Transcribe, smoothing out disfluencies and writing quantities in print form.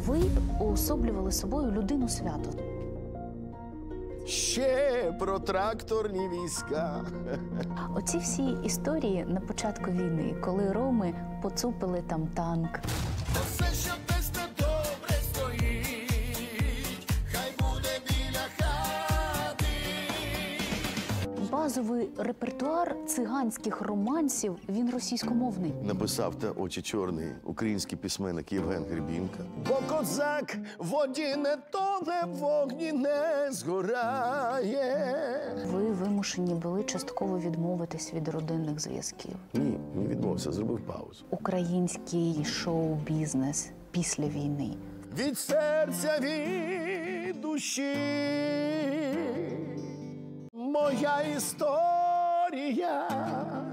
Ви уособлювали собою людину свято. Ще про тракторні війська. Оці всі історії на початку війни, коли роми поцупили там танк. Все, що десь недобре стоїть, хай буде біля хати. Базовий репертуар циганських романсів, він російськомовний. Написав та очі чорний український письменник Євген Гребінка. Бо козак в воді не тоне, в вогні не згорає. Ви вимушені були частково відмовитись від родинних зв'язків. Ні, не відмовився, зробив паузу. Український шоу-бізнес після війни. Від серця, від душі моя історія.